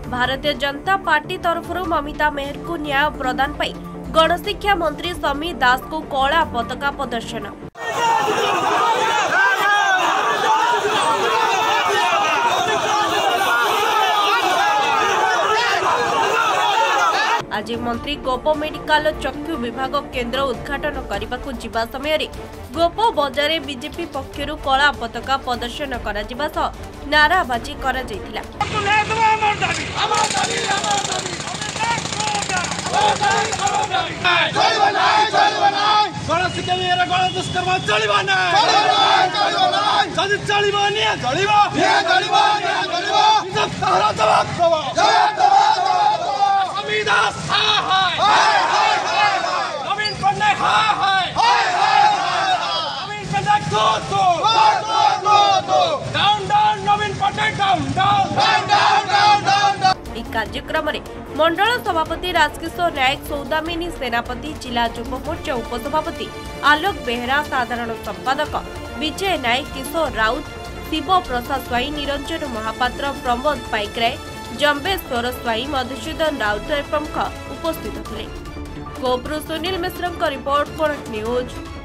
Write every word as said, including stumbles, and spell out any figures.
Bharatiya Janata party तरफ ममिता मेहर को न्याय प्रदान पाई गणशिक्षा मंत्री समीर दास को कला पताका प्रदर्शन। आज मंत्री गोप मेडिकल चक्षु विभाग केन्द्र उद्घाटन करने को जिबा समय रे गोप बजार बीजेपी पक्षरु कला पताका प्रदर्शन करा जिबा सह नाराबाजी करा जायतिला। कार्यक्रम में मंडल सभापति राजकिशोर नायक, सौदामिनी सेनापति, जिला युव मोर्चा उपसभापति आलोक बेहरा, साधारण संपादक विजय नायक, किशोर राउत, शिव प्रसाद स्वाई, निरंजन महापात्र, प्रमोद पाइकराय, जम्बेश्वर स्वाई, मधुसूदन राउत प्रमुख उपस्थित थे। Gopur Sunil Mishra report, Konark news.